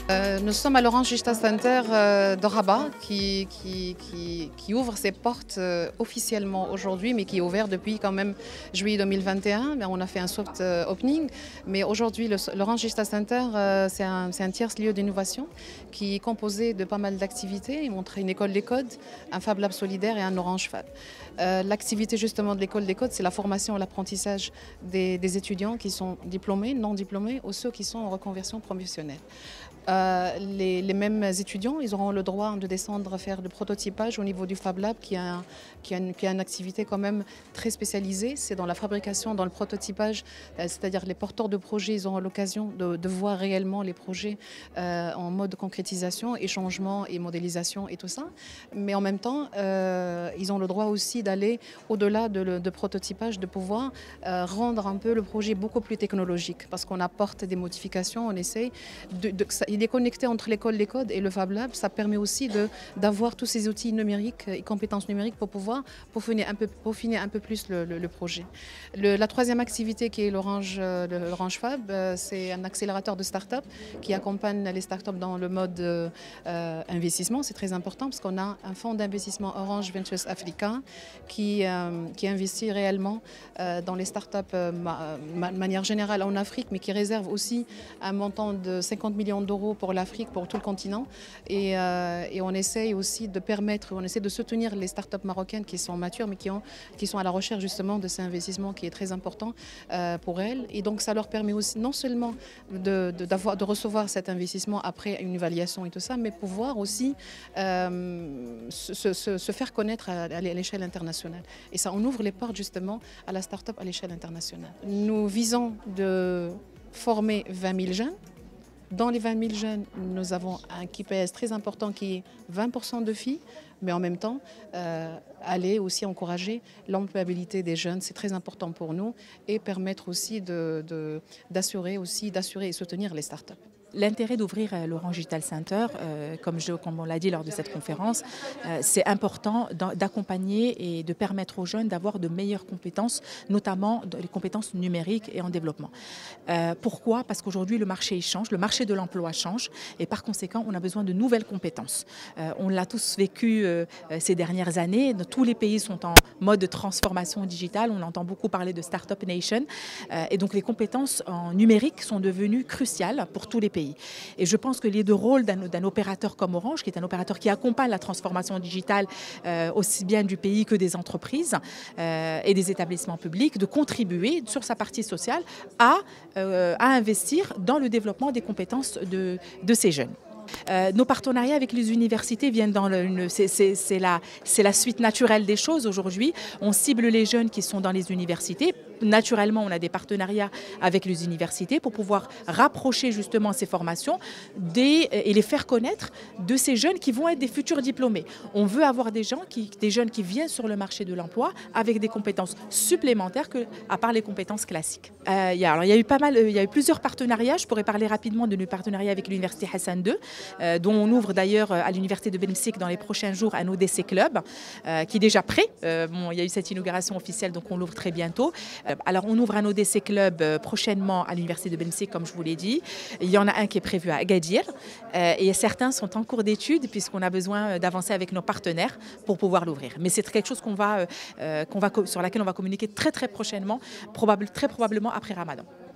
Nous sommes à l'Orange Digital Center de Rabat qui ouvre ses portes officiellement aujourd'hui, mais qui est ouvert depuis quand même juillet 2021. On a fait un soft opening, mais aujourd'hui l'Orange Digital Center c'est un tiers lieu d'innovation qui est composé de pas mal d'activités. Il montre une école des codes, un Fab Lab solidaire et un Orange Fab. L'activité justement de l'école des codes, c'est la formation et l'apprentissage des étudiants qui sont diplômés, non diplômés ou ceux qui sont en reconversion professionnelle. Les mêmes étudiants, ils auront le droit de descendre faire le prototypage au niveau du Fab Lab qui a une activité quand même très spécialisée. C'est dans la fabrication, dans le prototypage, c'est-à-dire les porteurs de projets, ils auront l'occasion de voir réellement les projets en mode concrétisation, échangement et modélisation et tout ça. Mais en même temps, ils ont le droit aussi d'aller au-delà de prototypage, de pouvoir rendre un peu le projet beaucoup plus technologique parce qu'on apporte des modifications, on essaye il est connecté entre l'école des codes et le Fab Lab. Ça permet aussi d'avoir tous ces outils numériques et compétences numériques pour pouvoir peaufiner un peu plus le projet. La troisième activité qui est l'Orange Fab, c'est un accélérateur de start-up qui accompagne les start-up dans le mode investissement. C'est très important parce qu'on a un fonds d'investissement Orange Ventures Africa qui investit réellement dans les start-up de manière générale en Afrique, mais qui réserve aussi un montant de 50 millions d'euros pour l'Afrique, pour tout le continent. Et on essaye aussi de permettre, on essaie de soutenir les startups marocaines qui sont matures, mais qui sont à la recherche justement de ces investissements qui est très important pour elles. Et donc ça leur permet aussi non seulement de recevoir cet investissement après une évaluation et tout ça, mais pouvoir aussi se faire connaître à l'échelle internationale. Et ça, on ouvre les portes justement à la start-up à l'échelle internationale. Nous visons de former 20 000 jeunes. Dans les 20 000 jeunes, nous avons un KPIs très important qui est 20% de filles, mais en même temps, aller aussi encourager l'employabilité des jeunes, c'est très important pour nous, et permettre aussi d'assurer et soutenir les startups. L'intérêt d'ouvrir l'Orange Digital Center, comme on l'a dit lors de cette conférence, c'est important d'accompagner et de permettre aux jeunes d'avoir de meilleures compétences, notamment les compétences numériques et en développement. Pourquoi? Parce qu'aujourd'hui le marché change, le marché de l'emploi change et par conséquent on a besoin de nouvelles compétences. On l'a tous vécu ces dernières années, tous les pays sont en mode de transformation digitale, on entend beaucoup parler de Startup Nation et donc les compétences en numérique sont devenues cruciales pour tous les pays. Et je pense que les deux rôles d'un opérateur comme Orange, qui est un opérateur qui accompagne la transformation digitale aussi bien du pays que des entreprises et des établissements publics, de contribuer sur sa partie sociale à investir dans le développement des compétences de ces jeunes. Nos partenariats avec les universités viennent c'est la suite naturelle des choses aujourd'hui. On cible les jeunes qui sont dans les universités. Naturellement, on a des partenariats avec les universités pour pouvoir rapprocher justement ces formations et les faire connaître de ces jeunes qui vont être des futurs diplômés. On veut avoir des jeunes qui viennent sur le marché de l'emploi avec des compétences supplémentaires à part les compétences classiques. Il y a eu plusieurs partenariats. Je pourrais parler rapidement de nos partenariats avec l'université Hassan II, dont on ouvre d'ailleurs à l'université de Belmsik dans les prochains jours un ODC Club, qui est déjà prêt. Il y a eu cette inauguration officielle, donc on l'ouvre très bientôt. Alors on ouvre un ODC Club prochainement à l'université de Belmsik, comme je vous l'ai dit. Il y en a un qui est prévu à Agadir et certains sont en cours d'études puisqu'on a besoin d'avancer avec nos partenaires pour pouvoir l'ouvrir. Mais c'est quelque chose sur laquelle on va communiquer très prochainement, très probablement après Ramadan.